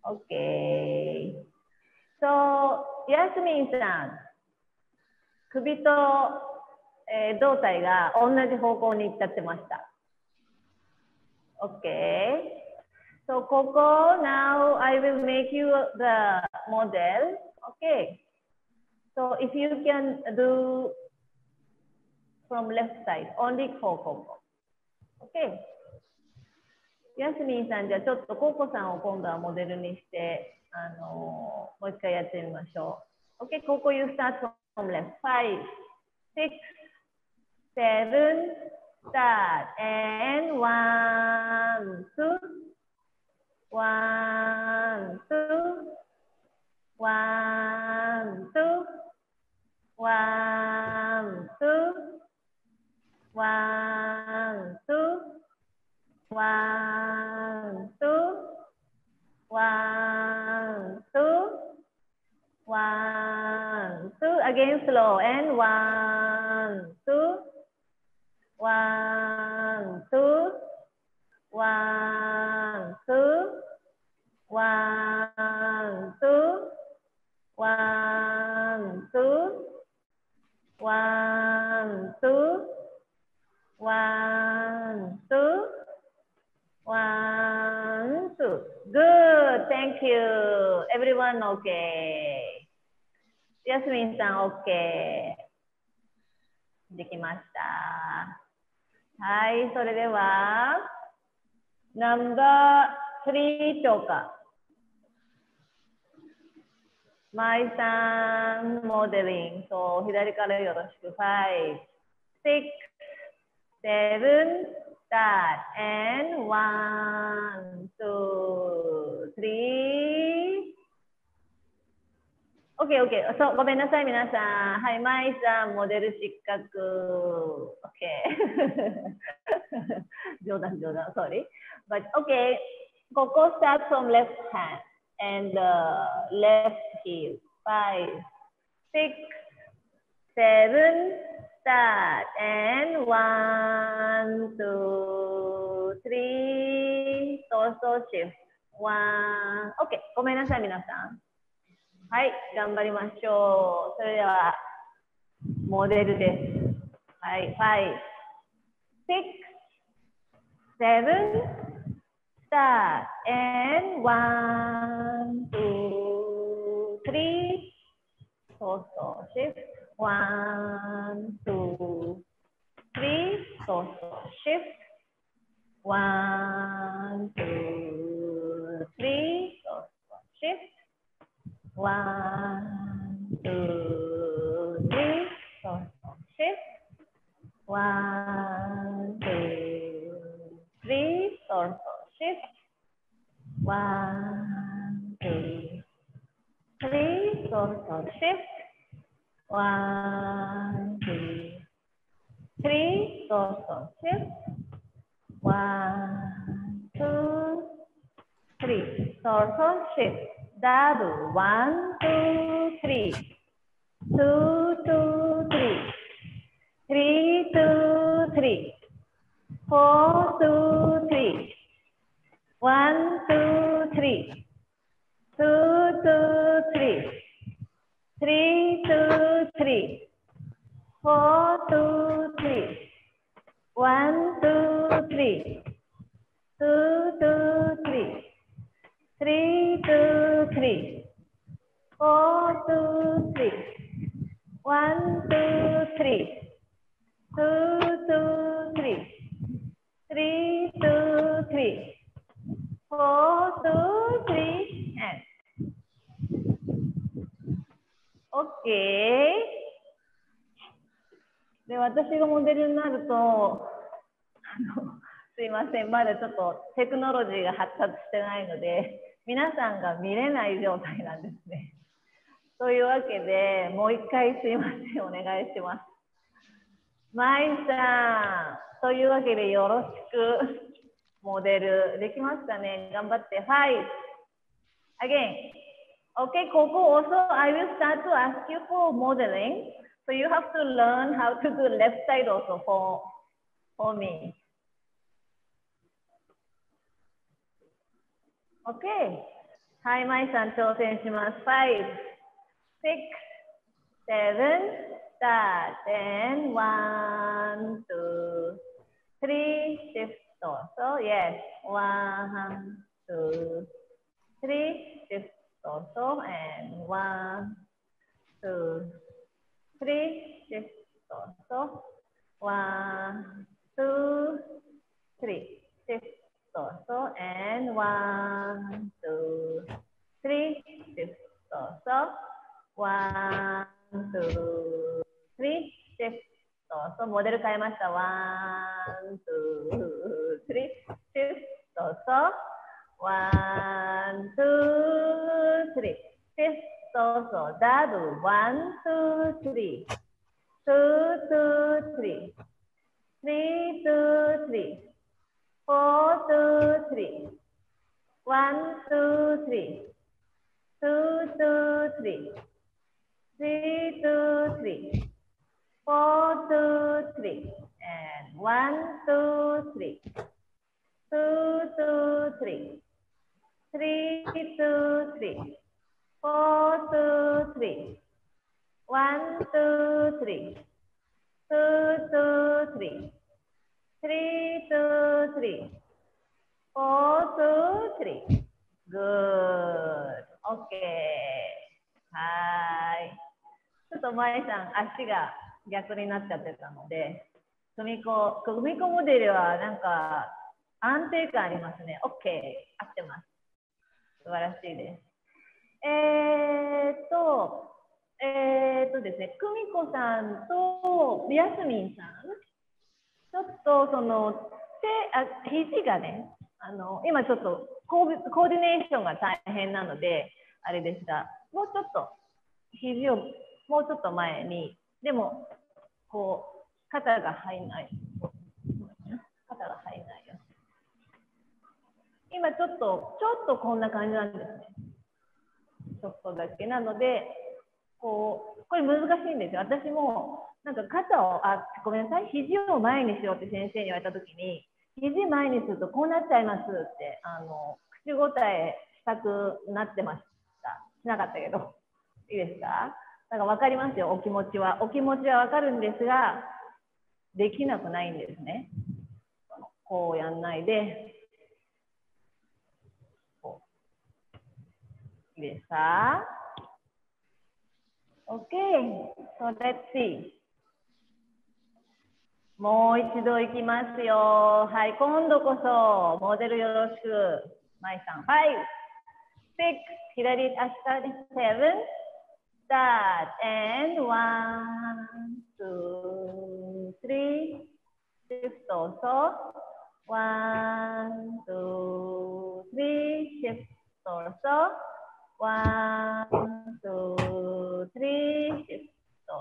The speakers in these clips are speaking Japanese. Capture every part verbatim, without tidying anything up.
Okay. So, Yasmin さん、首と、えー、胴体が同じ方向に行っちゃってました。Okay. So, ここ、now I will make you the model. Okay. So, if you can do from left side, only ここ。Okay. ヤスミンさん、じゃあちょっとココさんを今度はモデルにして、あのー、もう一回やってみましょう。OK、ココ you start from left. five, six, seven, start. And one, two, one, two, one, two, one, two, one, two, one, two, one, two, one, two, again slow, and one, two, one, two, one, two, one, two, one, two, one, two, one, two, one, two. Good. Thank you. Everyone okay. ヤスミンさん OK。できました。はい、それでは、ナンバースリーとか。マイさん、モデリング。そう、左からよろしく。five, six, seven, start. And one, two, three. OK、OK。そう、ごめんなさい、皆さん。はい、マイさん、モデル失格。OK。冗談、冗談、sorry。But OK、ここ start from left hand and uh, left heel. five, six, seven, start. And one, two, three, torso shift. one, OK。ごめんなさい、皆さん。はい、頑張りましょう。それでは、モデルです。はい、five, six, seven, start. And one, two, three, torso shift. one, two, three, torso shift. one, two, three, torso shift. One, two, three, torso shift. One, two, three, torso shift. One, two, three, torso shift. One, two, three, torso shift. One, two, three, torso shift. Double. One, two, three. Two, two, three. Three, two, three. Four, two, three. One, two, three. Two, two, three. Three, two, three. Four, two, three. One, two, three. Two, two, three. Three, two, three. Four, two, three. One, two, three. Two, two, three. Three, two, three. Four, two, three, and OK。で、私がモデルになると、あの、すいません、まだちょっとテクノロジーが発達してないので、皆さんが見れない状態なんですね。というわけで、もう一回すいません、お願いします。マイさん、というわけでよろしく。モデルできますかね。頑張って。はい。Again. Okay, Coco, also I will start to ask you for modeling. So you have to learn how to do left side also for, for me. Okay. はい、まいさん挑戦します。five, six, seven, start, and one, two, three, shift, also, yes, one, two, three, shift, also, and one, two, three, shift, also, one, two, three, shift, also, and one, two, three, shift, also, one, two, three, shift, also、モデル変えました。one, two, three, shift, also, one, two, three, shift, also、ダブ、one, two, three, two, two, three, three, two, three, four, two, three, one, two, three, two, two, three, three, two, three, four, two, three, and one, two, three, two, two, three, three, two, three, four, two, three, one, two, three, two, two, three, three, two, three, four, two, three. Good. Okay. はい。ちょっとまいさん、足が逆になっちゃってたので、組み子、組み子モデルはなんか安定感ありますね。OK。合ってます。素晴らしいです。えーっと、えーっとですね、久美子さんとヤスミンさん、ちょっとその手あ肘がね、あの今ちょっとコー、コーディネーションが大変なので、あれでした。もうちょっと肘をもうちょっと前に、でもこう肩が入らない。肩が入らないよ。今ちょっと、ちょっとこんな感じなんですね。ちょっとだけなので、こう、これ難しいんですよ。私も、なんか肩を、あ、ごめんなさい、肘を前にしようって先生に言われたときに、肘前にするとこうなっちゃいますって、あの、口答えしたくなってました。しなかったけど。いいですか？なんか分かりますよ、お気持ちは。お気持ちは分かるんですが、できなくないんですね。こうやんないで。こう。いいですか？ OK。So let's see。もう一度いきますよ。はい、今度こそモデルよろしく。まいさん。five, six、左足からね。seven、start and one, two, three、shift also。one, two, three、shift also。one, two, three、shift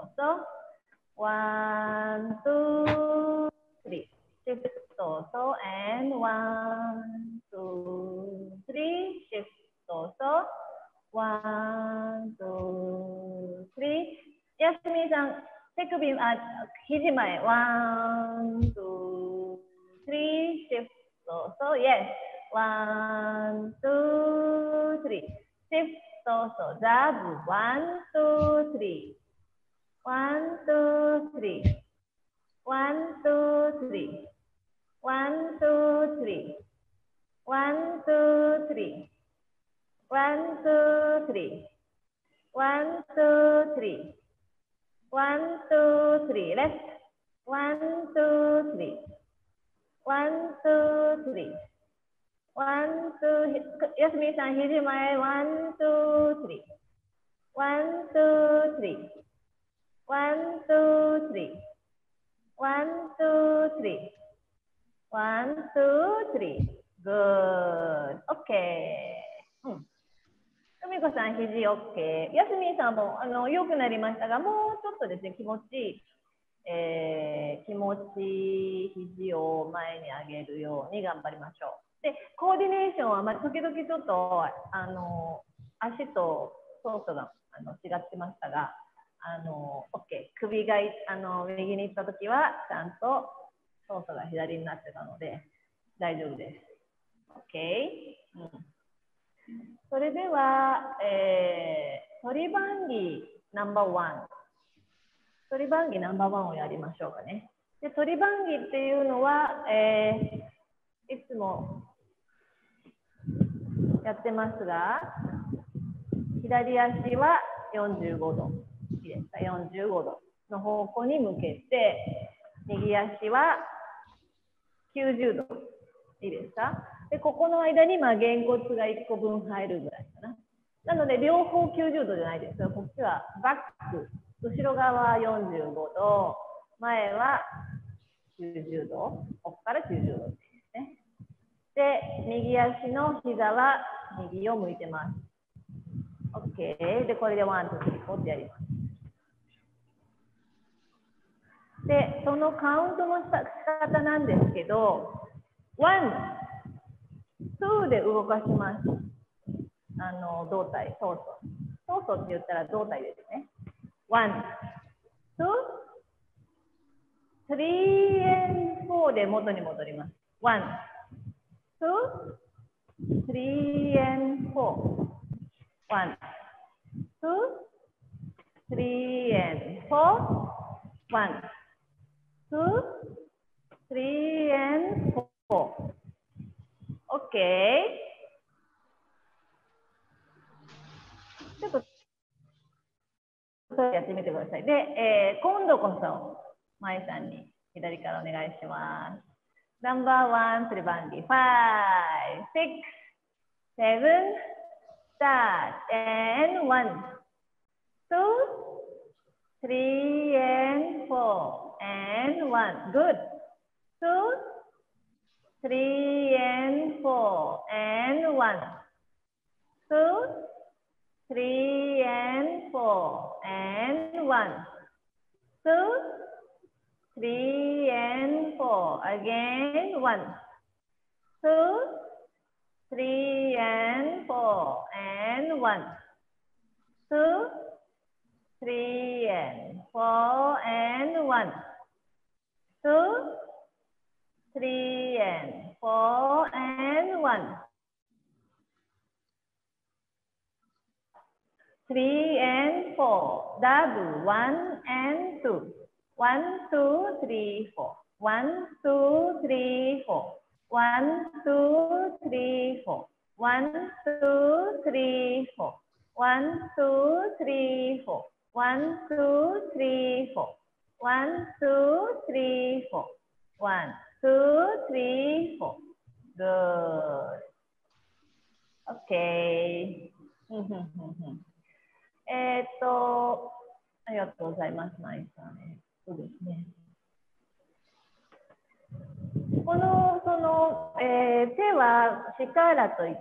also。one, two, three. Shift also and one, two, three. Shift also. one, two, three. やすみさん、手首、あ、肘前。one, two, three. Shift also. Yes. one, two, three. Shift also. Jab. one, two, three. One, two, three. One, two, three. One, two, three. One, two, three. One, two, three. One, two, three. One, two, three. Left. One, two, three. One, two, three. One, two. やすみさん、肘前。One, two, three. One, two, three. One, two, three. One, two, three. One, two, three. Good. OK。うん。久美子さん、肘 OK。やすみんさんもあの良くなりましたが、もうちょっとですね、気持ちいい、えー、気持ちいい肘を前に上げるように頑張りましょう。で、コーディネーションは、まあ、時々ちょっとあの足とソースがあの違ってましたが、あの OK、首があの右に行ったときはちゃんと操作が左になってたので大丈夫です。OK、うん、 それでは、えー、鳥番儀ナンバーワン。鳥番儀ナンバーワンをやりましょうかね。で、鳥番儀っていうのは、えー、いつもやってますが、左足はよんじゅうごど。いいですか？よんじゅうごどの方向に向けて、右足はきゅうじゅうど。いいですか？で、ここの間にまあげんこつがいっこぶん入るぐらいかな。なので、両方きゅうじゅうどじゃないですよ。こっちはバック。後ろ側はよんじゅうごど。前はきゅうじゅうど。ここからきゅうじゅうどですね。で、右足の膝は右を向いてます。OK。で、これでワン、ツー、スリー、フォーってやります。で、そのカウントの仕方なんですけど、ワン、ツーで動かします。あの、胴体、トーソ。トーソって言ったら胴体ですね。ワン、ツー、スリー、フォーで元に戻ります。ワン、ツー、スリー、フォー。ワン、ツー、スリー、フォー。ワン、ツー、スリー、フォー。OK。ちょっとやってみてください。で、えー、今度こそ、まいさんに左からお願いします。ナンバーワン、スリーバンディ、ファイブ、シックス、セブン、スタート、and one, two, three, and four, and one. Good. Two, three, and four, and one. Two, three, and four, and one. Two, three, and four. Again, one. Two, three, and four, and one. Two, three, and four, and one. Two, three, and four, and one. Three and four. Double. One and two. One, two, three, four. One, two, three, four. One, two, three, four. One, two, three, four. One, two, three, four. One, two, three, four. One, two, three, four. One, two, three, four. Good. Okay. えっと、ありがとうございます、マイさん。そうですね。この、その、えー、手はシカーラといって、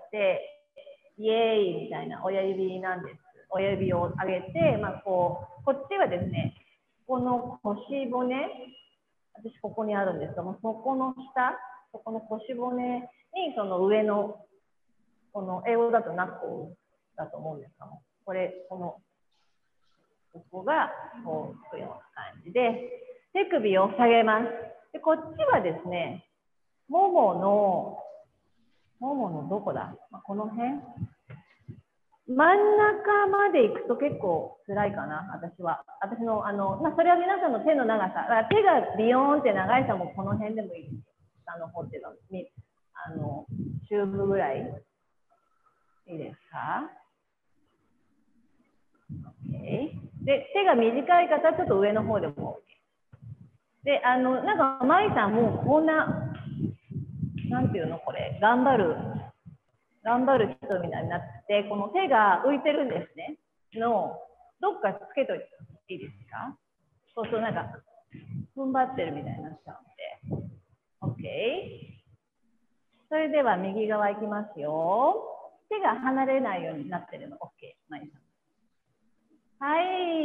イエーイみたいな親指なんです。親指を上げて、まあ、こう、こっちはですね、この腰骨、私ここにあるんですけども、そこの下、そこの腰骨にその上の、この英語だとナッコだと思うんですが、これ、この、ここがこうつくような感じで、手首を下げます。で、こっちはですね、ももの、もものどこだ、まあ、この辺真ん中まで行くと結構辛いかな、私は。私の、あの、まあ、それは皆さんの手の長さ。だから手がビヨーンって長い人もこの辺でもいいですよ。下の方っていうのは、あの、中部ぐらい。いいですか？ OK。で、手が短い方はちょっと上の方でも OK。で、あの、なんか、まいさんもこんな、なんていうのこれ、頑張る。頑張る人みたいになって、この手が浮いてるんですね。の、どっかつけといていいですか？そうするとなんか、踏ん張ってるみたいになっちゃうんで。OK。それでは右側いきますよ。手が離れないようになってるの OK。マイさん。はい、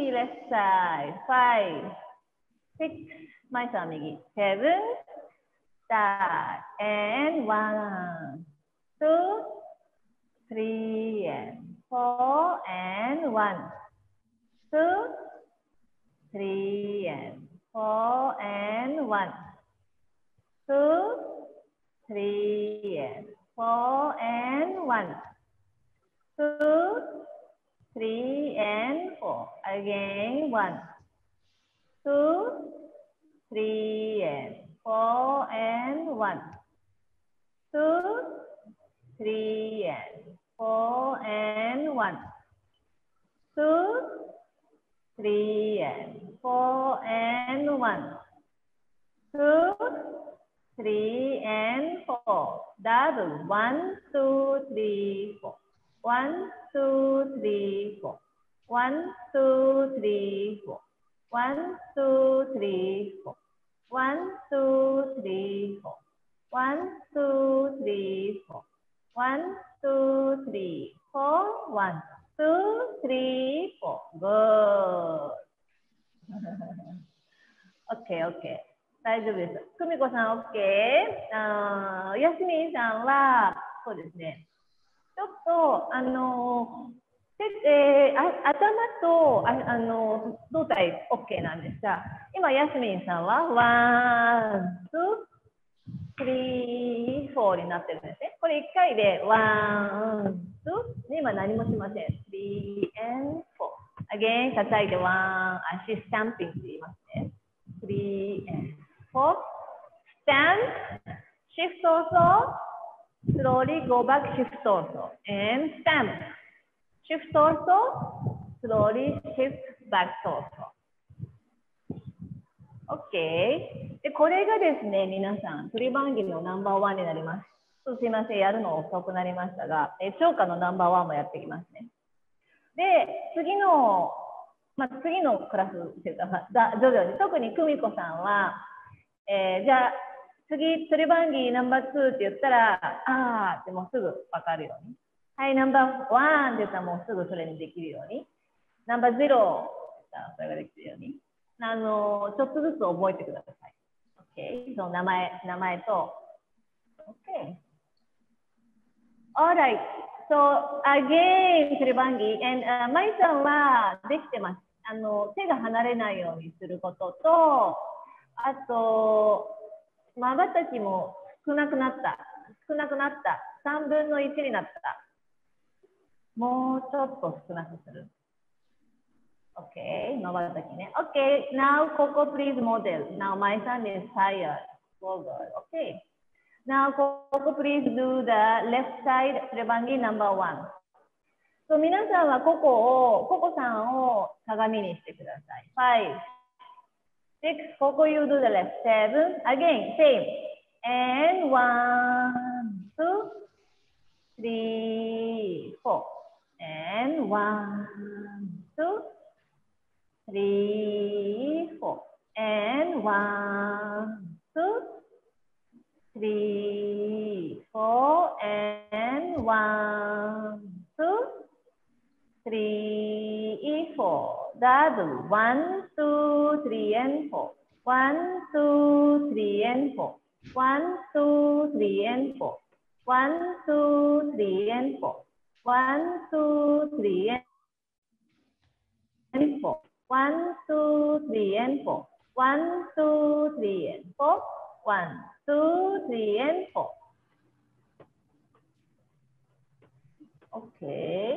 レッツサイド。five, six、マイさん右。seven、start、and one、two、three and four and one, two, three and four and one, two, three and four and one, two, three and four. Again, one, two, three and four and one, two, three and four and one, two, three and four and one, two, three and four. Double. One, two, three, four. One, two, three, four. One, two, three, four. One, two, three, four. One, two, three, four. One, two, three, four. One, two, three, four. One, two, three, four. Good. Okay, okay. 大丈夫です。久美子さん OK。あヤスミンさんはそうですね。ちょっとあので、えー、あ頭とああの胴体 OK なんですが、今ヤスミンさんはワン、ツー、スリー、フォーになってるんですね。これいっかいでワン、ツー、今何もしません。スリー、and フォー。again 叩いてワン、足スタンピングって言いますね。スリー、and フォー。stand, shift also, slowly go back, shift also, and stand. Shift also, slowly shift back also. OK。で、これがですね、皆さん、鳥番組のナンバーワンになります。ちょっとすいません、やるの遅くなりましたが、え超過のナンバーワンもやっていきますね。で、次の、まあ、次のクラスっていうか、だ徐々に、特に久美子さんは、えー、じゃあ、次、鳥番組ナンバーツーって言ったら、あーってもうすぐ分かるように。はい、ナンバーワンって言ったらもうすぐそれにできるように。ナンバーゼロって言ったらそれができるように。あの、ちょっとずつ覚えてください。OK。その名前、名前と。OK。Alright. So, again, 鳥番組。and、uh, マイさんはできてます。あの、手が離れないようにすることと、あと、まばたきも少なくなった。少なくなった。さんぶんのいちになった。もうちょっと少なくする。OK。まばたきね。OK。Now, Coco, please model. Now, my son is tired. So good. OK。Now, Coco, please do the left side 鳥番組 number one。So, 皆さんはココを、ココさんを鏡にしてください。five。six, Coco, you do the left. seven, again, same. And one, two, three, four. And one, two, three, four. And one, two, three, four. And one, two, three, four. Double. One, two, three, and four. One, two, three, and four. One, two, three, and four. One, two, three, and four. One, two, three, and four. One, two, three, and four. One, two, three, and four. One, two, three, and four. Okay.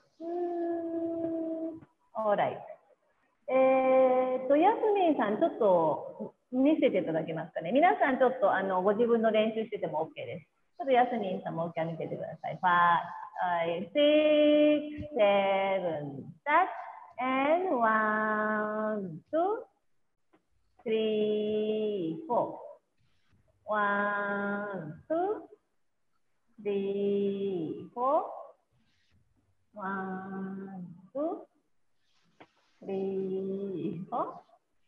Hmm. All right. えーと、ヤスミンさん、ちょっと見せていただけますかね。皆さん、ちょっとあのご自分の練習してても OK です。ちょっとヤスミンさんもう一回見ててください。five, six, seven, start, and one, two, three, four. One, two, three, four. One, two, three, four.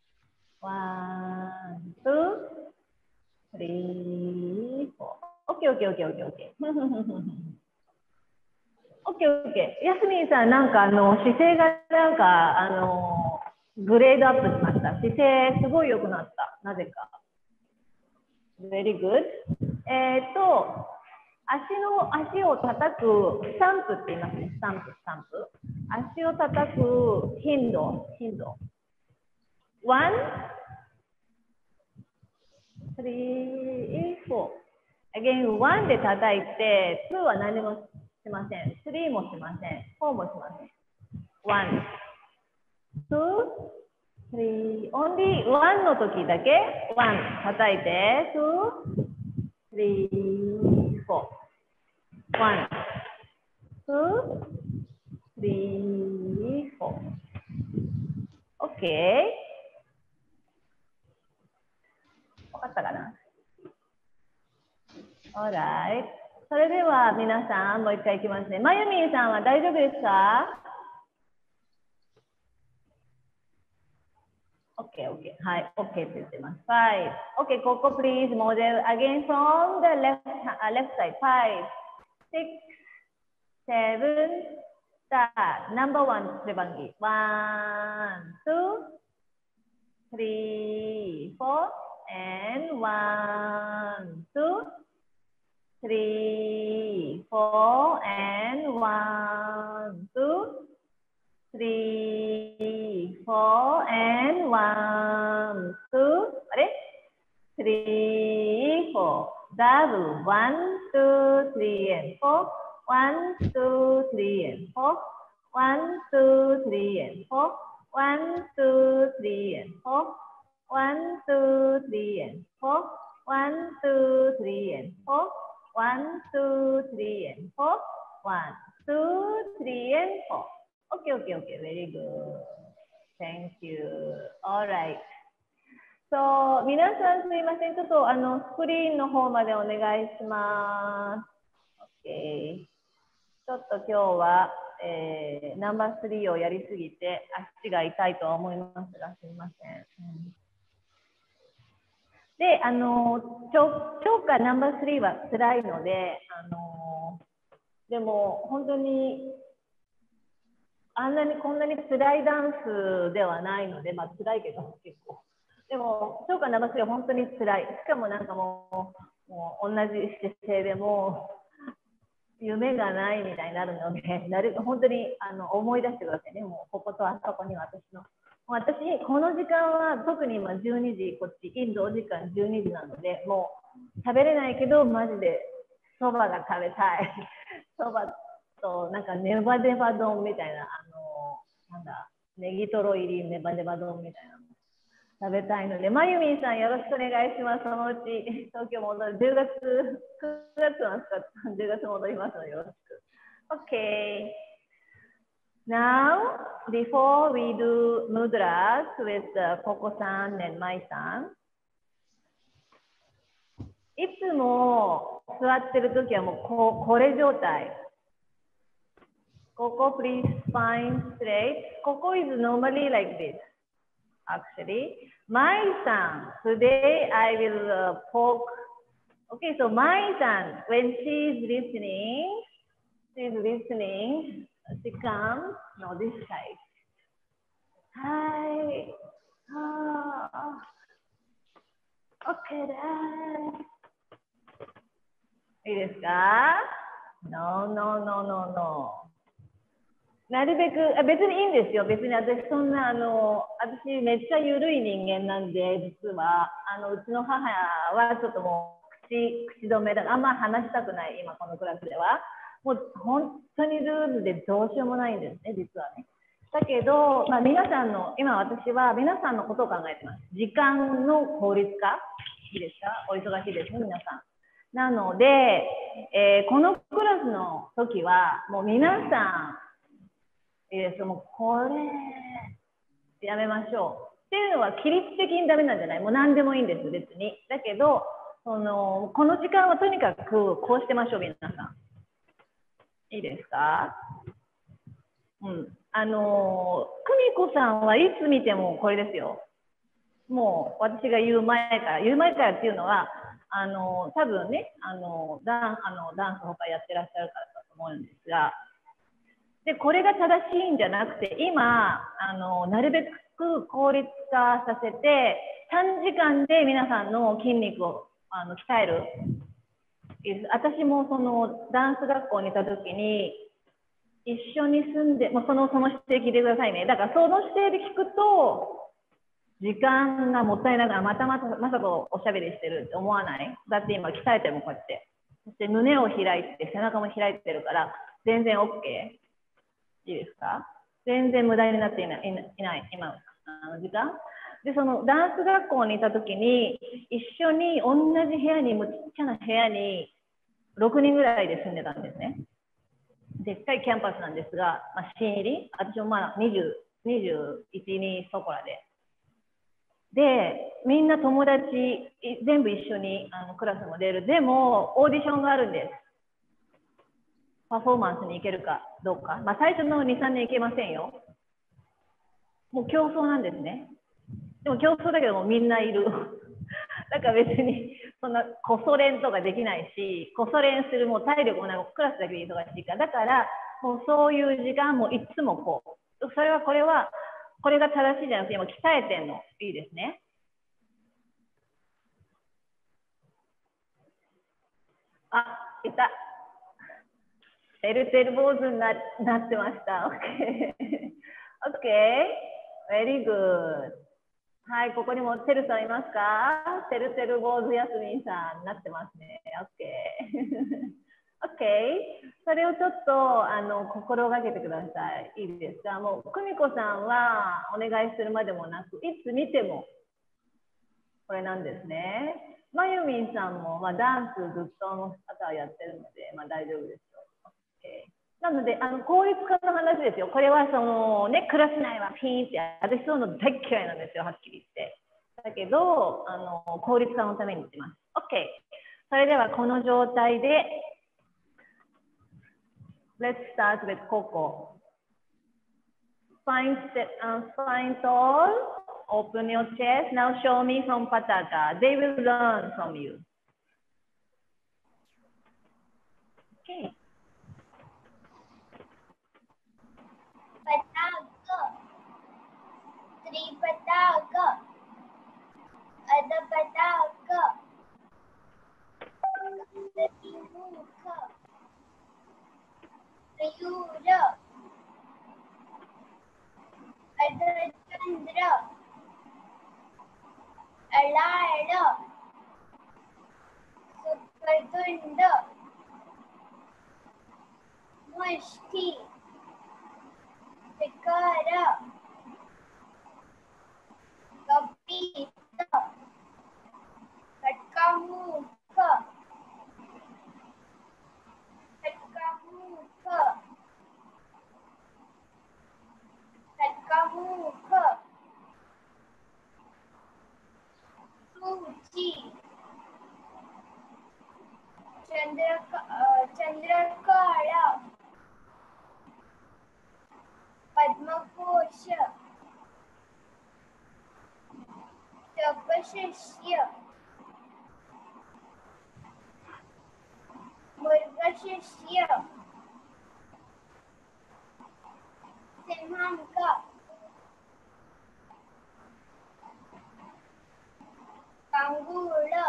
One, two, three, four. Okay, okay, okay, okay, okay. Okay, okay. ヤスミンさん、なんかあの姿勢がなんかあのグレードアップしました。姿勢すごい良くなった。なぜか。Very good. えっと、足の足を叩くスタンプって言いますね。スタンプ、スタンプ。足を叩く頻度、頻度。One, three, four. Again, one で叩いて、two は何もしません。three もしません。four もしません。 one, two, three. Only one の時だけ one 叩いて two, three, four. one, two, three, four. OK。わかったかな？ Alright。それでは皆さん、もう一回いきますね。まゆみんさんは大丈夫ですか？ OK、OK。はい、OK って言ってます。five。OK、ここ please model again from the left, uh, left side. five, six, seven, start. Number one, 手番儀。one, two, three, four, and one, two, three, four, and one, two, three, four, and one, two, あれ three, four, double, one, two, three, and four, one, two, three, and four, one, two, three, and four, one, two, three, and four, one, two, three, and four, one, two, three, and four, one, two, three, and four, one, two, three, and four. Okay, okay, okay. Very good. Thank you. All right. So, 皆さんすいません。ちょっとあのスクリーンの方までお願いします。Okay. ちょっと今日は、えー、ナンバースリーをやりすぎて足が痛いとは思いますが、すいません。うんで、あの超過ナンバースリーは辛いので、あのでも本当にあんなにこんなに辛いダンスではないので、まあ辛いけど結構。でも超過ナンバースリーは本当に辛い。しかもなんかもう、もう同じ姿勢でもう夢がないみたいになるので、なる本当にあの思い出してくださいね。もうこことあそこには私の。私、この時間は特に今じゅうにじ、こっち、インドお時間じゅうにじなので、もう食べれないけど、マジでそばが食べたい。そばと、なんかネバネバ丼みたいな、あの、なんだ、ネギトロ入りネバネバ丼みたいなの食べたいので、まゆみんさんよろしくお願いします。そのうち東京戻る。じゅうがつ、くがつなんですか、じゅうがつ戻りますのでよろしく。OK。Now, before we do mudras with uh, Koko-san and Mai-san, いつも座ってるときはもうこ、これ状態。Koko, please spine straight. Koko is normally like this, actually. Mai-san, today I will uh, poke. Okay, so Mai-san, when she's listening, she's listening. She comes, no, this side. Hi. Oh, okay, then. いいですか ?No, no, no, no, no. なるべく、あ、別にいいんですよ。別に私そんな、あの、私めっちゃ緩い人間なんで、実は、あの、うちの母はちょっともう口、口止めだから、あんま話したくない、今このクラスでは。もう本当にルールでどうしようもないんですね、実はね。だけど、まあ、皆さんの、今私は皆さんのことを考えてます。時間の効率化、いいですか？お忙しいですね、皆さん。なので、えー、このクラスの時は、もう皆さん、いいですか？もうこれ、やめましょう。っていうのは、規律的にダメなんじゃない？もう何でもいいんです、別に。だけど、その、この時間はとにかくこうしてましょう、皆さん。いいですか？うん。あの、久美子さんはいつ見てもこれですよ。もう私が言う前から、言う前からっていうのは、あの、多分ね、あの、ダン、あの、ダンス他やってらっしゃるからだと思うんですが、で、これが正しいんじゃなくて、今、あの、なるべく効率化させて、短時間で皆さんの筋肉をあの鍛える。私もそのダンス学校にいた時に一緒に住んで、もうそのその姿勢聞いてくださいね。だからその姿勢で聞くと時間がもったいながらまたまたまさとおしゃべりしてるって思わない？だって今鍛えてるもんこうやって。そして胸を開いて背中も開いてるから全然 OK。いいですか？ 全然無駄になっていない、いない、いない今の時間。で、そのダンス学校にいたときに、一緒に同じ部屋に、もうちっちゃな部屋にろくにんぐらいで住んでたんですね。でっかいキャンパスなんですが、まあ、新入り、私もまだにじゅう、にじゅういち、にそこらで。で、みんな友達、全部一緒にあのクラスも出る。でも、オーディションがあるんです。パフォーマンスに行けるかどうか。まあ、最初のに、さんねん行けませんよ。もう競争なんですね。でも競争だけどもみんないる。だから別にそんなこそ練とかできないし、こそ練するもう体力もないクラスだけで忙しいから、だからもうそういう時間もいつもこう、それはこれは、これが正しいじゃなくて、今鍛えてんの、いいですね。あ、いた。てるてる坊主にななってました。OK。OK。Very good。はい、ここにもてるさんいますか？てるてる坊主やすみんさんなってますね。OK。OK。それをちょっとあの心がけてください。いいですか？もう久美子さんはお願いするまでもなく、いつ見てもこれなんですね。まゆみんさんも、まあ、ダンスずっとの方はやってるので、まあ、大丈夫ですよ。OK。なので、あの効率化の話ですよ。これはそのね、クラス内はピーンって、私そういうの大嫌いなんですよ、はっきり言って。だけど、あの効率化のために言ってます。OK。それではこの状態で、Let's start with Coco. Spine, uh, spine tall, open your chest. Now show me from Pataka. They will learn from you. Okay. Pataka, Tripataka, Adapataka, Tatimuka, Rayura, Adachandra, Alada, Superdunda, Mushti, Vikara, Kapita, Katkamuka, Katkamuka, Katkamuka, Suchi, Chandraka, uh, Chandrakala, Padmakosha, Tapashishya, Murgashishya, Simhamka, Kangula,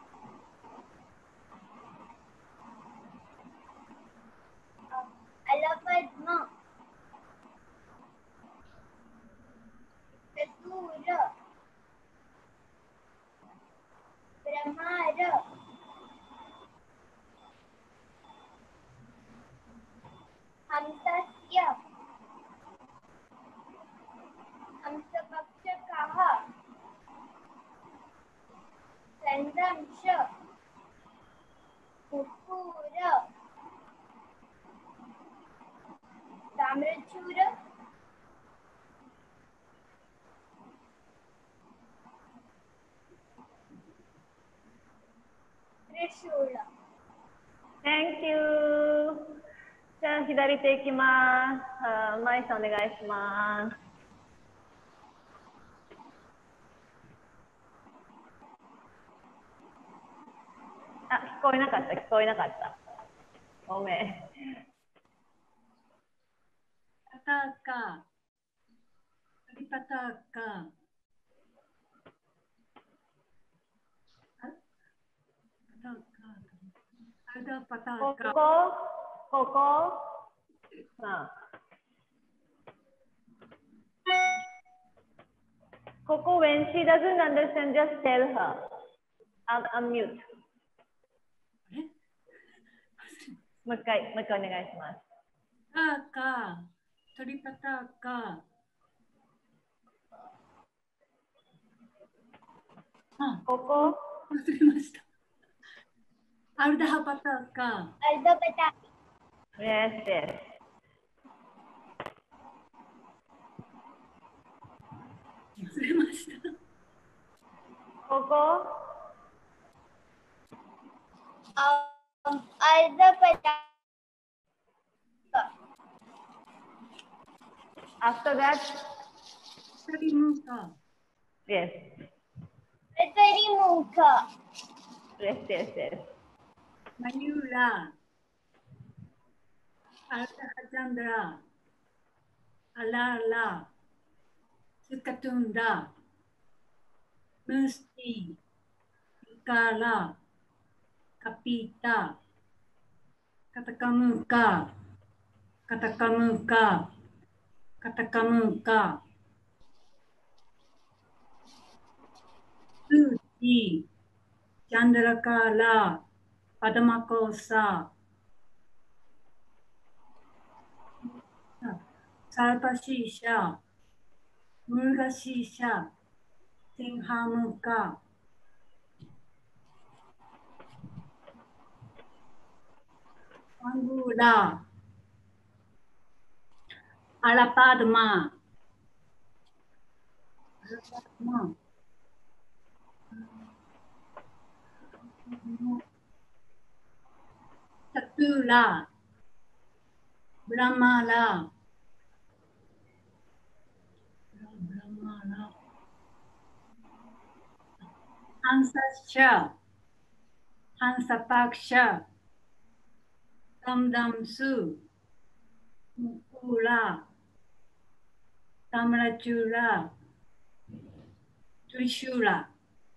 Alapadma, Tatura, Brahmara, Hamsasya, Hamsapakshakaha, Sandamsha, Mukura, Tamrachura, Trishula. Thank you. じゃあ左手いきます。あ、まいさんお願いします。あ、聞こえなかった、聞こえなかった。ごめん。 パターカ、リパターカ、アダパターこカ。 こ、ここ、さあ。ここ、when she doesn't understand, just tell her. I'll unmute. もう一回、もう一回お願いします。 ターカ、 鳥パターカ。あ、 ここ。 忘れました。アルダハパターカ。 Aldo-Pataki. Yes, yes. 忘れました。 ここ。 Um, Aldo-Pataki. After that, サリムカ。 yes. Ratari-Muka. Yes, yes, yes. マユーラ。アルダハチャンドラ。アラーラ。スカトゥンダ。ムスティ。イカラ。カピータ。カタカムーカ。カタカムーカ。カタカムーカ。スーチ。チャンドラカーラ。パダマコーサ。サルパシーシャ。ムルガシーシャ。テンハムーカ。アングーラ。アラパドマ。アラパドマ。タトゥーラ。ブラマーラ。ブラマーラ。ハンサシャ。ハンサパクシャ。ダムダムスー。ムクーラ。タムラチューラ。トリシューラ。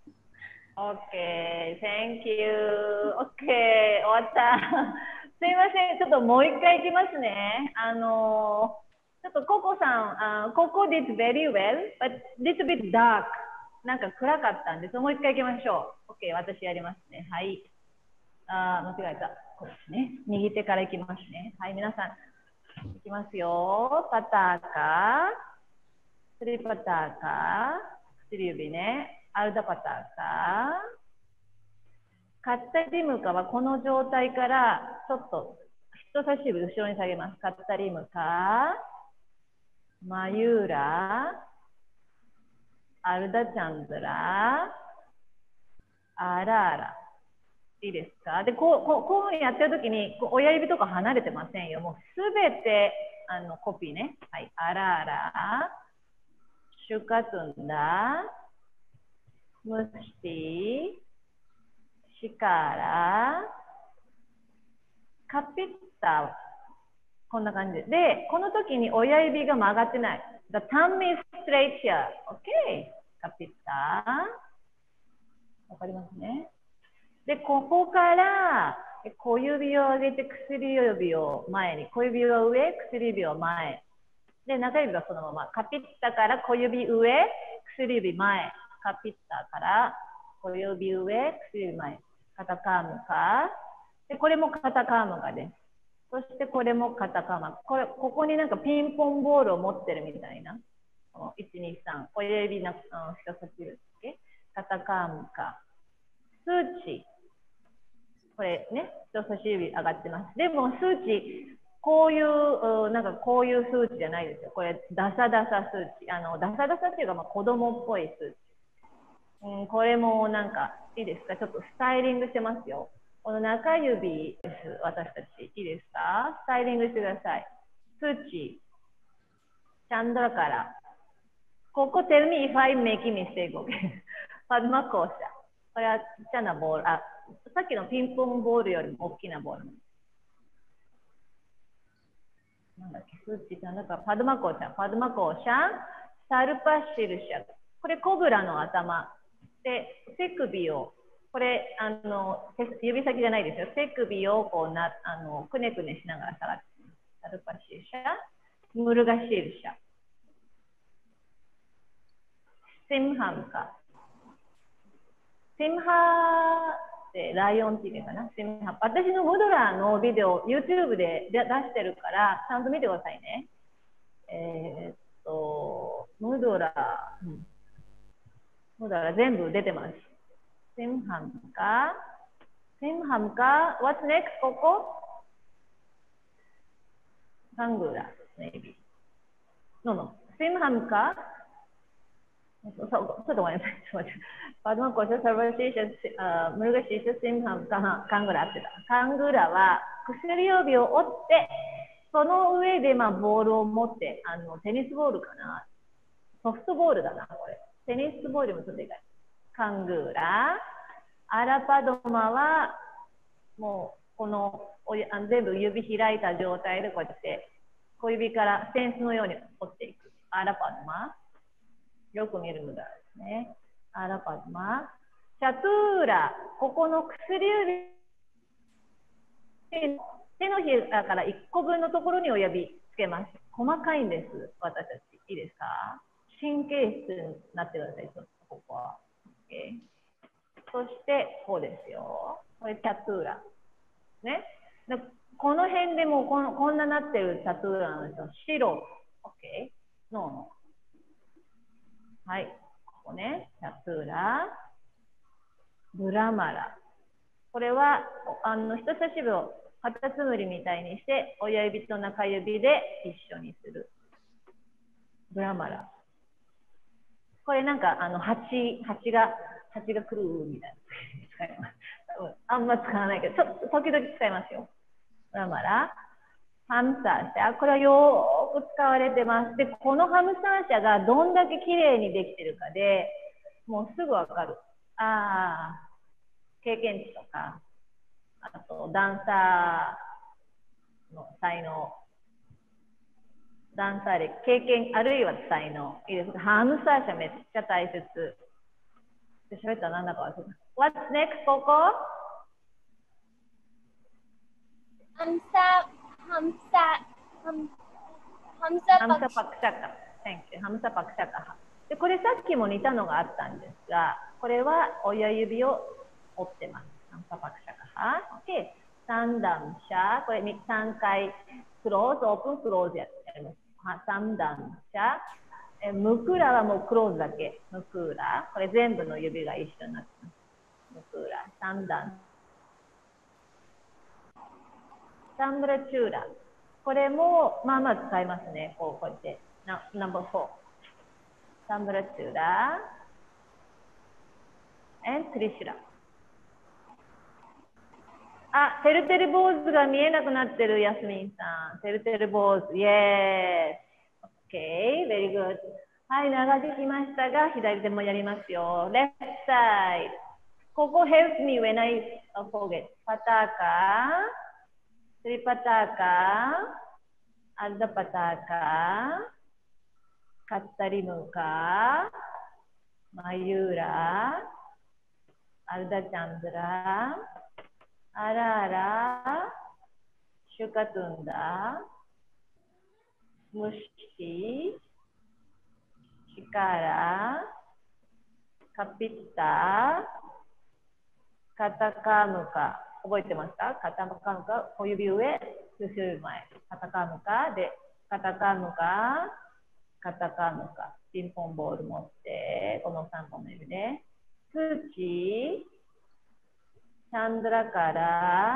Okay, thank you. Okay, 終わった。すいません、ちょっともう一回いきますね。あのー、ちょっとココさん、あココ did very well, but little bit dark. なんか暗かったんです。もう一回いきましょう。Okay、私やりますね。はい。あー、間違えた。こうですね。右手からいきますね。はい、皆さん、いきますよ。パターカー、スリーパターカー、薬指ね。アルダパターカー。カッタリムカはこの状態からちょっと人差し指後ろに下げます。カッタリムカ、マユーラ、アルダチャンドラ、アラーラ。いいですか？で、こう、こう、こういうふうにやってるときにこう親指とか離れてませんよ。もうすべてあのコピーね。はい。アラーラ、シュカトゥンダ、ムスティ、シカラ、カピッタ、こんな感じで。で、この時に親指が曲がってない。The thumb is straight here. OK。カピッタ。わかりますね。で、ここから小指を上げて薬指を前に、小指を上、薬指を前。で、中指はそのまま。カピッタから小指上、薬指前。カピッタから小指上、薬指前。カタカムカ。で、これもカタカムカです。そしてこれもカタカムカ。これ、ここになんかピンポンボールを持ってるみたいな。いち、に、さん。小指の人差し指です。カタカムカ。数値。これね、人差し指上がってます。でも数値、こういう、なんかこういう数値じゃないですよ。これ、ダサダサ数値。あの、ダサダサっていうか、まあ、子供っぽい数値。うん、これもなんか、いいですか？ちょっとスタイリングしてますよ。この中指です、私たち。いいですか？スタイリングしてください。数値、チャンドラから。ここ、tell me if I make mistake, OK? パドマ校舎。これはちっちゃなボール。あ、さっきのピンポンボールよりも大きなボール。なんだっけ、数値なんだか、パドマ校舎、パドマ校舎、サルパシルシャ。これ、コブラの頭。で、手首を、これ、あの、指先じゃないですよ。手首をこうな、あの、くねくねしながら下がってます。サルパシルシャ、ムルガシルシャ。シムハムか。シムハってライオンって意味かな。シムハ。私のムドラーのビデオ、YouTube で出してるから、ちゃんと見てくださいね。 えー、っと、ムドラ、うん、ムドラ全部出てます。シムハムか、シムハムか、What's next? ここカングラ、maybe. No, no. シムハムかちょっとごめんなさい。パドマコシャサバシーシャ、ムルガシーシャシムハムか、カングラってた。カングラは薬指を折って、その上でまあボールを持って、あのテニスボールかな。ソフトボールだな、これ。テニスボールもちょっとでかい。カングラ。アラパドマは、もうこのおあの全部指開いた状態でこうやって小指からセンスのように折っていく。アラパドマ。よく見るのですね。アラパドマ。シャトゥーラ。ここの薬指。手のひらからいっこぶんのところに親指つけます。細かいんです。私たち。いいですか？神経質になってください。ちょっとここは。Okay、そして、こうですよ。これ、タトゥーラ。ね。でこの辺でもうこのこんななってるタトゥーラなんですよ。白。OK。ノーノー。はい。ここね。タトゥーラ。ブラマラ。これは、あの人差し指をカタツムリみたいにして、親指と中指で一緒にする。ブラマラ。これなんか、あの、蜂、蜂が、蜂が来るみたいな。使います。あんま使わないけど、ちょっと時々使いますよ。ブラマラ。ハムスター社。これはよーく使われてます。で、このハムスター社がどんだけ綺麗にできてるかで、もうすぐわかる。ああ、経験値とか、あと、ダンサーの才能。ダンサー歴、経験、あるいは才能。いいですか？ハムスター社めっちゃ大切。喋ったら何だか忘れた。What's next, ここ？ ハムサ、ハムサ、ハムハムサハムサパクシャカ。Thank you. ハムサパクシャカ。で、これさっきも似たのがあったんですが、これは親指を折ってます。ハムサパクシャカ。OK。三段シャ。これさんかいクローズ、オープン、クローズやってます。三段シャ。えムクラはもうクローズだけ。ムクラ。これ全部の指が一緒になってます。ムクラ。三段。サンブラチューラ。これもまあまあ使いますね。こうこうやって。ナンバーフォー。サンブラチューラ。and トリシュラ。あ、てるてる坊主が見えなくなってる、ヤスミンさん。てるてる坊主。イエース。OK。very good。はい、流してきましたが、左手もやりますよ。left side。ここ help me when I forget。パターカー。スリパターカー。アルダパターカー。カッタリムカー。マユーラ。アルダチャンドラ。アラアラ、シュカトゥンダ、ムシティ、シカラ、カピッタ、カタカムカ。覚えてますか？カタカムカ、小指上、数週前。カタカムカで、カタカムカ、カタカムカ。ピンポンボール持って、このさんぼんの指で。スチ、チャンドラから、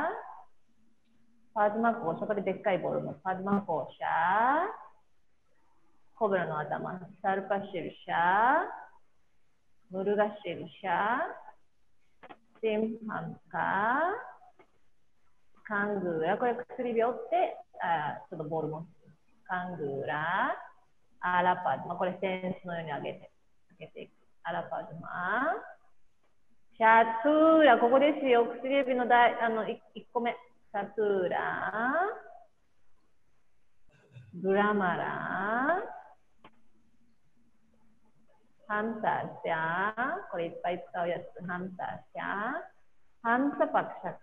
パズマコーシャ、これでっかいボールのパズマコーシャ、コブラの頭、サルパシルシャ、ムルガシルシャ、シンハンカ、カングーラ、これ薬指折って、あちょっとボール持って、カングーラ、アラパズマ、これセンスのように上げて、上げていく。アラパズマ、シャトゥーラ、ここですよ。薬指のだいあの いっこめ。シャトゥーラ、ブラマラ、ハンサーシャ、これいっぱい使うやつ。ハンサーシャ、ハンサパクシャカ。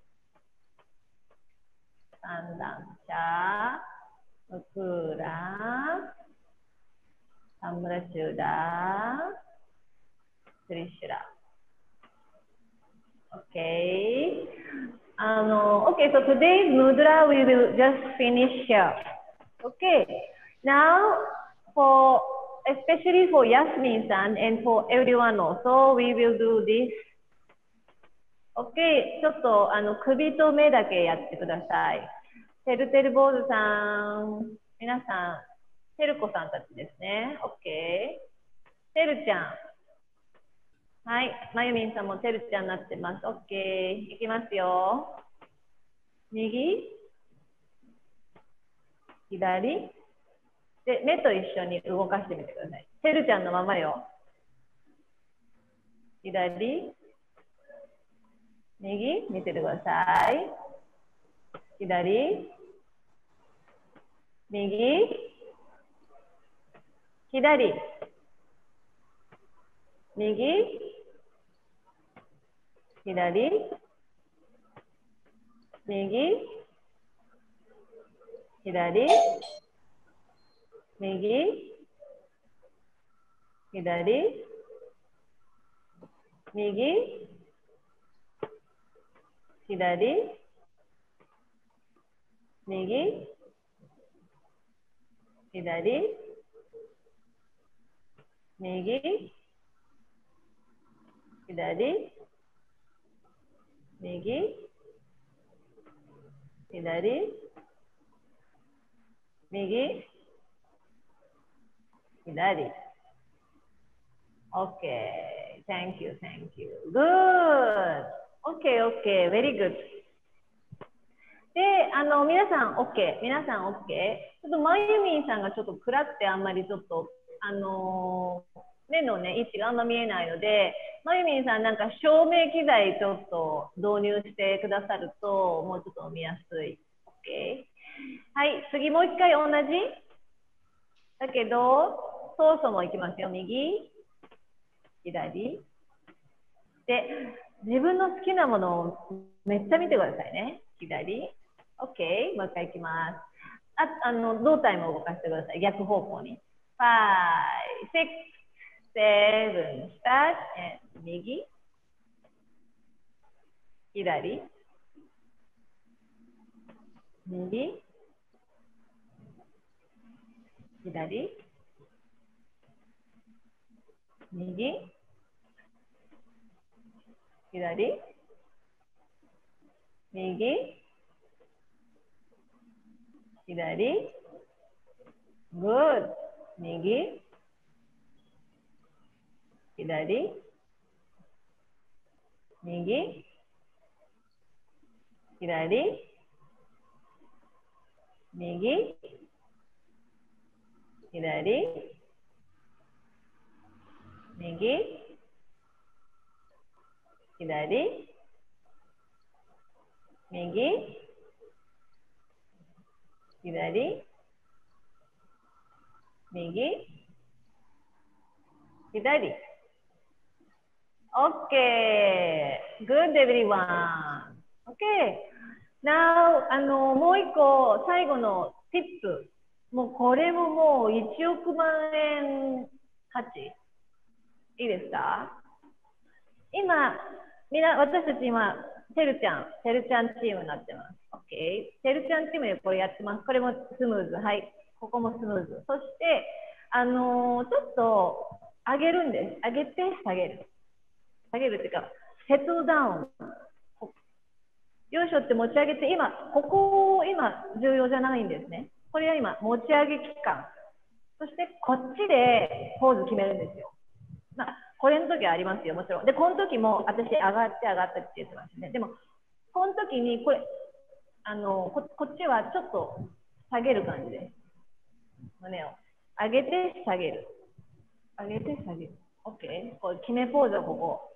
サンダンシャ、ムクーラ、サムラチューダ、スリシュラ。Okay. Um, okay, so today's mudra we will just finish here. Okay. Now, for especially for Yasmin-san and for everyone also, we will do this. OK、ちょっとあの首と目だけやってください。てるてる坊主さん、皆さん、てるこさんたちですね。OK。てるちゃん。はい、まゆみんさんもてるちゃんになってます。OK。いきますよ。右、左。で、目と一緒に動かしてみてください。てるちゃんのままよ。左、右、見ててください。左、右、左、右、左、右、左、右、左、右、左、右、左、右、左、右、左、右、左。Okay, thank you, thank you. Good. Okay, okay, very good. で、あの、皆さん OK。皆さん OK。ちょっとまゆみんさんがちょっと暗くてあんまりちょっと、あのー、目のね、位置があんま見えないので、まゆみんさんなんか照明機材ちょっと導入してくださると、もうちょっと見やすい。OK。はい、次もう一回同じ。だけど、そうそうもいきますよ。右、左。で、自分の好きなものをめっちゃ見てくださいね。左。OK。もう一回いきます。あ、あの、胴体も動かしてください。逆方向に。five, six, seven, start, and 右。左。右。左。右。左。右。左。Good。右。左。右。左。右。左。右。左。右。左。右。左。Okay. Good, everyone. Okay. Now, あの、もう一個、最後の tip。もうこれももういちおくまんえん価値。いいですか？今、みな、私たち今、てるちゃん、てるちゃんチームになってます。OK。てるちゃんチームでこれやってます。これもスムーズ。はい。ここもスムーズ。そして、あのー、ちょっと上げるんです。上げて下げる。下げるっていうか、セットダウン。よいしょって持ち上げて、今、ここ、今、重要じゃないんですね。これは今、持ち上げ期間。そして、こっちでポーズ決めるんですよ。まあ、これの時はありますよ、もちろん。で、この時も私、上がって上がったって言ってますね。でも、この時に、これ、あのこ、こっちはちょっと下げる感じです。胸を。上げて、下げる。上げて、下げる。OK。これ決めポーズをここ。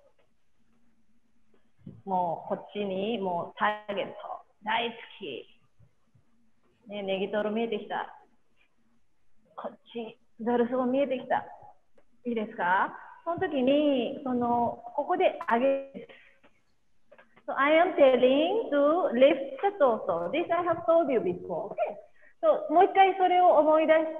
もう、こっちに、もう、ターゲット。大好き。ね、ネギトロ見えてきた。こっち、ザルスも見えてきた。いいですか？その時に、その、ここで上げる。So I am telling to lift the torso. This I have told you before. Okay. So もう一回それを思い出して、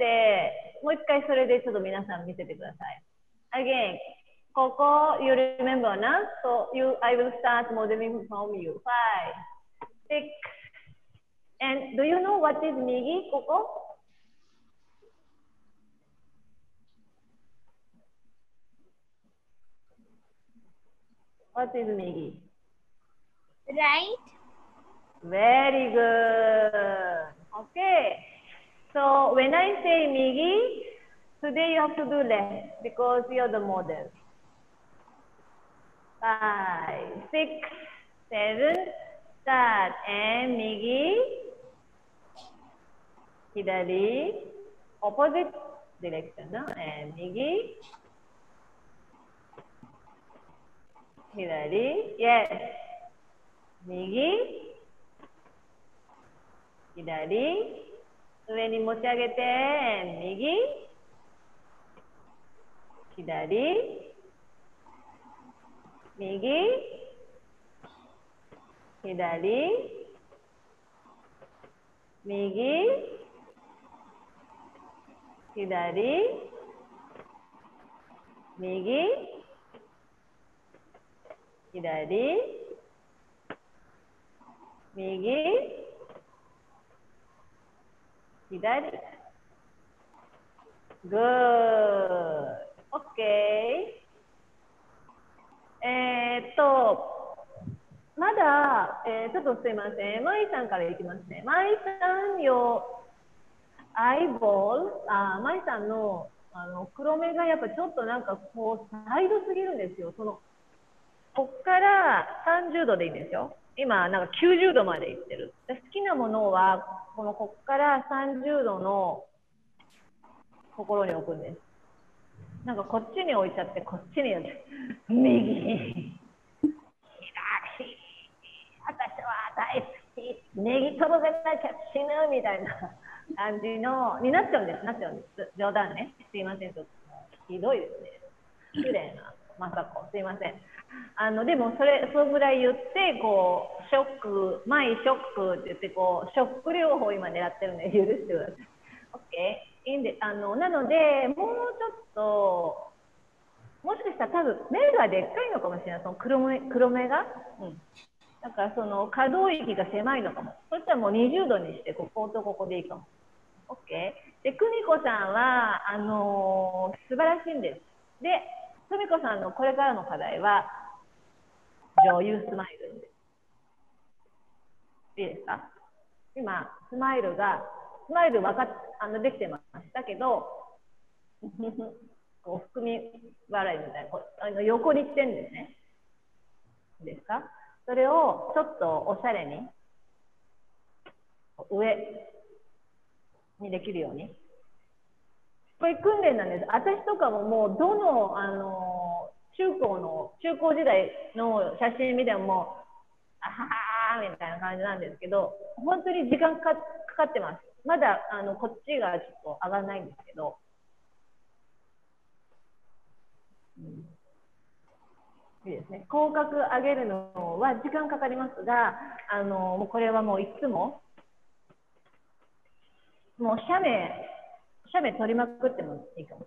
もう一回それでちょっと皆さん見せてください。Again, ここ、you remember な？ So you, I will start modeling from you. Five, six, and do you know what is 右？ここ What is 右 Right. Very good. Okay. So when I say 右, today you have to do left because you're the model. Five, six, seven, start. And 右, 左, opposite direction. No? And 右, 左, yes. 右, 左, 上に持ち上げて、右、左、右、左、右、左、右、左、右、左。Good. OK。えーっと、まだ、えー、ちょっとすいません。まいさんからいきますね。まいさんよ、アイボール、あ、まいさんの、あの黒目がやっぱちょっとなんかこう、サイドすぎるんですよ。その、こっからさんじゅうどでいいんですよ。今、なんかきゅうじゅうどまでいってる。好きなものは、このこっからさんじゅうどのところに置くんです。なんかこっちに置いちゃって、こっちにやって、右、左、私は大好き、ネギトロでなきゃ死ぬみたいな感じの、になっちゃうんです、なっちゃうんです。冗談ね。すいません、ちょっとひどいですね。失礼な、まさこ、すいません。あのでもそれそのぐらい言ってこうショックマイショックって言ってこうショック療法今狙ってるんで許してください。OK いいんであのなのでもうちょっともしかしたら多分目がでっかいのかもしれないその黒目黒目が、うん、だからその可動域が狭いのかも。そしたらもうにじゅうどにしてこことここでいいかも。OK で久美子さんはあのー、素晴らしいんです。で久美子さんのこれからの課題は女優スマイルです。いいですか？今、スマイルが、スマイル分かっあのできてましたけど、こう含み笑いみたいな、こうあの横に来てるんですね。いいですか？それをちょっとおしゃれに、上にできるように。これ訓練なんです。私とかももうどの、あの中高の中高時代の写真見てもあははみたいな感じなんですけど本当に時間か か, かってます。まだあのこっちがちょっと上がらないんですけど、うん、いいですね。口角上げるのは時間かかりますがあのもうこれはもういつももう写メ写メ撮りまくってもいいかも。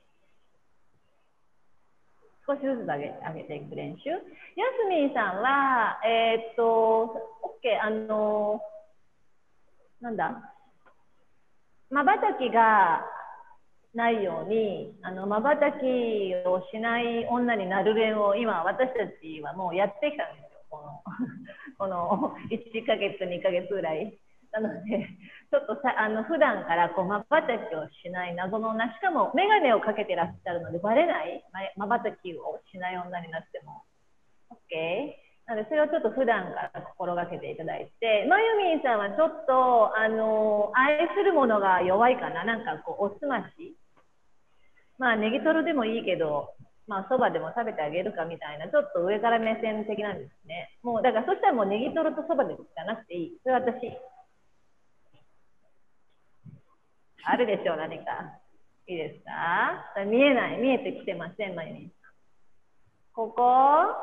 少しずつ上げ上げていく練習。ヤスミンさんは、えー、っと、OK、あの、なんだ、まばたきがないように、あのまばたきをしない女になる練を今、私たちはもうやってきたんですよ、この、このいっかげつ、にかげつぐらい。なので、ちょっとさあの普段からこうまばたきをしない謎のな、しかも眼鏡をかけてらっしゃるので、バレないまばたきをしない女になっても。OK。なので、それをちょっと普段から心がけていただいて、まゆみんさんはちょっと、あの愛するものが弱いかな、なんかこう、おすまし。まあ、ネギトロでもいいけど、まあ、そばでも食べてあげるかみたいな、ちょっと上から目線的なんですね。もう、だから、そしたらもうネギトロとそばでじゃなくていい。それは私。あるでしょう、何か。いいですか？見えない。見えてきてません、まゆみんさん。ここ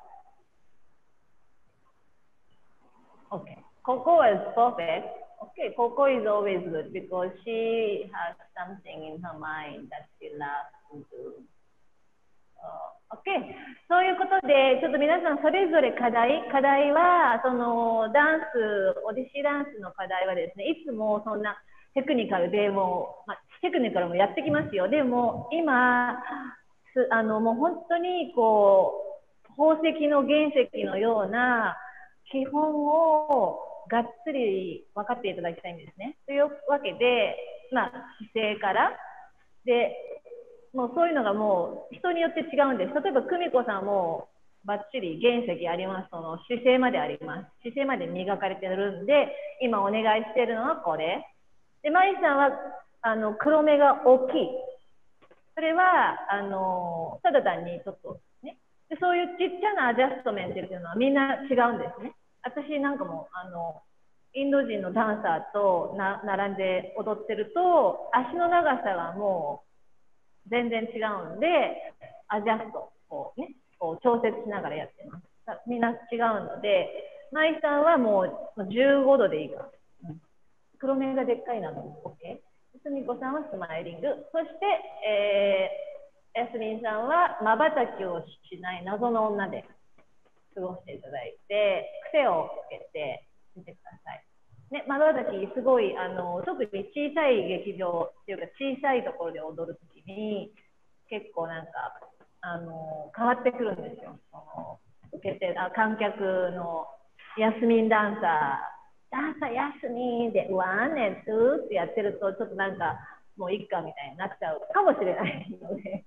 ?OK。ここ is perfect.Okay, Coco is always good because she has something in her mind that she loves to do.Okay. そういうことで、ちょっと皆さんそれぞれ課題、課題は、そのダンス、オディシーダンスの課題はですね、いつもそんなテクニカルでも、まあ、テクニカルもやってきますよ。でも今、あのもう本当にこう、 宝石の原石のような基本をがっつり分かっていただきたいんですね。というわけで、まあ、姿勢からで、もうそういうのがもう人によって違うんです。例えば久美子さんもバッチリ原石あります。その姿勢まであります。姿勢まで磨かれてるんで、今お願いしているのはこれ。で、まいさんはあの黒目が大きい。それはあのただ単にちょっとねで、そういうちっちゃなアジャストメントっていうのはみんな違うんですね。私なんかもあのインド人のダンサーとな並んで踊ってると足の長さがもう全然違うんで、アジャストこう、ね、こう調節しながらやってます。みんな違うので、まいさんはもうじゅうごどでいいから、うん、黒目がでっかいなの OK。すみこさんはスマイリング。そして、えー、やすみんさんはまばたきをしない謎の女で過ごしていただいて、癖をつけてみてください。ね、まばたきすごいあの特に小さい劇場っていうか小さいところで踊るときに結構なんかあの変わってくるんですよ。その受けてあ観客のヤスミンダンサーダンサーヤスミンでワンエツーってやってるとちょっとなんかもういっかみたいになっちゃうかもしれないので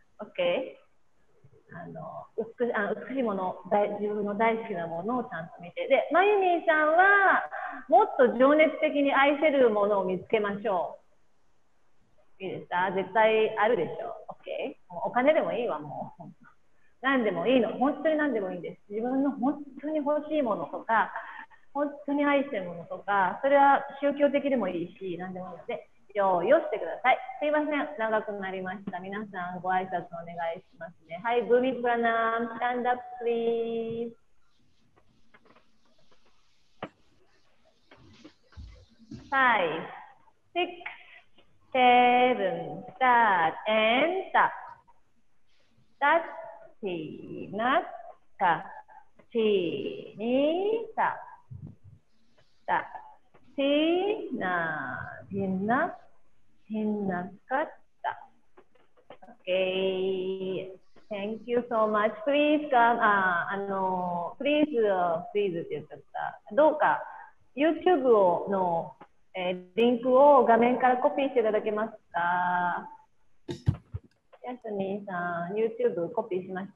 OK。あの美, あ美しいもの大自分の大好きなものをちゃんと見て、でまゆみんさんはもっと情熱的に愛せるものを見つけましょう。いいですか？絶対あるでしょう。 OK。 お金でもいいわ、もう何でもいいの、本当に何でもいいんです。自分の本当に欲しいものとか本当に愛してるものとか、それは宗教的でもいいし何でもいいので用意をしてください。すいません、長くなりました。皆さんご挨拶お願いしますね。はい、ブミプラナム、スタンドアッププリーズ。five, six, seven, start and stop. Start, tina, ka, tini, stop. Stop, tina, tina, tina, ka, Okay, thank you so much. Please come, あ、あの、please, please って言っちゃった。どうか YouTube をの、えー、リンクを画面からコピーしていただけますか？やすみんさん、YouTube コピーしました？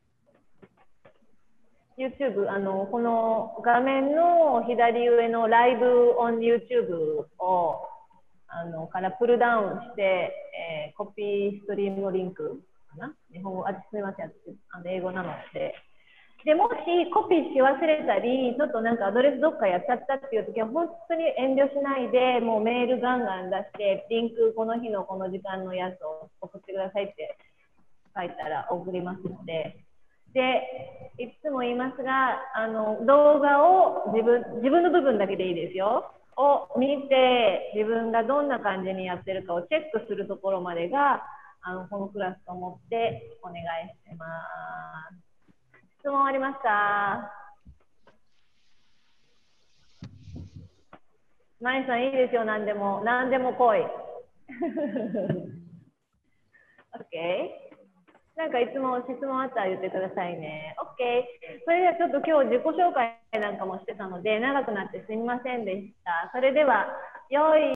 YouTube、あの、この画面の左上のライブ on YouTube をあのからプルダウンして、えー、コピーストリームのリンクかな、日本語、あ、すみません、あの英語なので、でもしコピーし忘れたり、ちょっとなんかアドレスどっかやっちゃったっていう時は、本当に遠慮しないで、もうメールガンガン出して、リンクこの日のこの時間のやつを送ってくださいって書いたら送りますので。で、いつも言いますが、あの動画を自分、自分の部分だけでいいですよ。を見て自分がどんな感じにやってるかをチェックするところまでがあのこのクラスと思ってお願いしてます。質問ありますか？まいさんいいですよ、何でも何でも来い。OK。なんかいつも質問あったら言ってくださいね。OK。それではちょっと今日自己紹介なんかもしてたので長くなってすみませんでした。それでは、良い